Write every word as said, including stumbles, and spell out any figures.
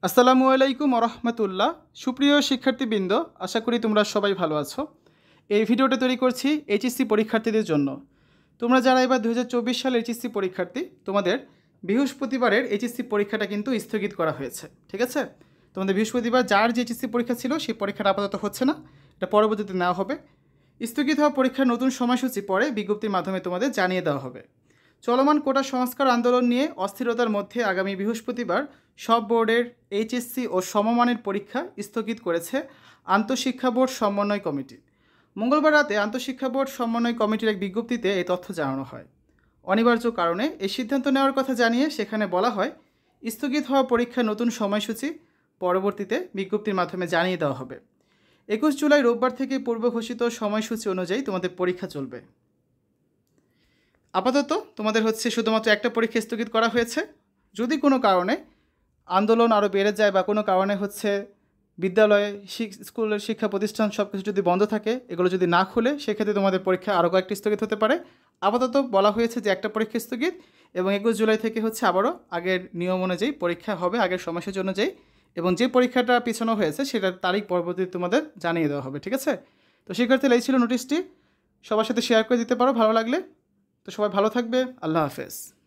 আসসালামু আলাইকুম ওরহমতুল্লাহ। সুপ্রিয় শিক্ষার্থীবৃন্দ, আশা করি তোমরা সবাই ভালো আছো। এই ভিডিওটা তৈরি করছি এইচএসসি পরীক্ষার্থীদের জন্য। তোমরা যারা এবার দু হাজার চব্বিশ সাল এইচএসসি পরীক্ষার্থী, তোমাদের বৃহস্পতিবারের এইচএসসি পরীক্ষাটা কিন্তু স্থগিত করা হয়েছে। ঠিক আছে, তোমাদের বৃহস্পতিবার যার যে এইচএসসি পরীক্ষা ছিল সেই পরীক্ষাটা আপাতত হচ্ছে না, এটা পরবর্তীতে নেওয়া হবে। স্থগিত হওয়া পরীক্ষার নতুন সময়সূচি পরে বিজ্ঞপ্তির মাধ্যমে তোমাদের জানিয়ে দেওয়া হবে। চলমান কোটা সংস্কার আন্দোলন নিয়ে অস্থিরতার মধ্যে আগামী বৃহস্পতিবার সব বোর্ডের এইচএসসি ও সমমানের পরীক্ষা স্থগিত করেছে আন্তঃশিক্ষা বোর্ড সমন্বয় কমিটি। মঙ্গলবার রাতে আন্তঃশিক্ষা বোর্ড সমন্বয় কমিটির এক বিজ্ঞপ্তিতে এই তথ্য জানানো হয়। অনিবার্য কারণে এই সিদ্ধান্ত নেওয়ার কথা জানিয়ে সেখানে বলা হয়, স্থগিত হওয়া পরীক্ষার নতুন সময়সূচি পরবর্তীতে বিজ্ঞপ্তির মাধ্যমে জানিয়ে দেওয়া হবে। একুশ জুলাই রোববার থেকে পূর্ব ঘোষিত সময়সূচি অনুযায়ী তোমাদের পরীক্ষা চলবে। আপাতত তোমাদের হচ্ছে শুধুমাত্র একটা পরীক্ষা স্থগিত করা হয়েছে। যদি কোনো কারণে আন্দোলন আরও বেড়ে যায় বা কোনো কারণে হচ্ছে বিদ্যালয়ে স্কুলের শিক্ষা প্রতিষ্ঠান সব কিছু যদি বন্ধ থাকে, এগুলো যদি না খুলে, সেক্ষেত্রে তোমাদের পরীক্ষা আরও কয়েকটি স্থগিত হতে পারে। আপাতত বলা হয়েছে যে একটা পরীক্ষা স্থগিত, এবং একুশ জুলাই থেকে হচ্ছে আবারও আগের নিয়ম অনুযায়ী পরীক্ষা হবে, আগের সময়সূচি অনুযায়ী, এবং যে পরীক্ষাটা পিছানো হয়েছে সেটার তারিখ পরবর্তীতে তোমাদের জানিয়ে দেওয়া হবে। ঠিক আছে, তো শিক্ষার্থীরা এই ছিল নোটিশটি, সবার সাথে শেয়ার করে দিতে পারো ভালো লাগলে। তো সবাই ভালো থাকবে। আল্লাহ হাফেজ।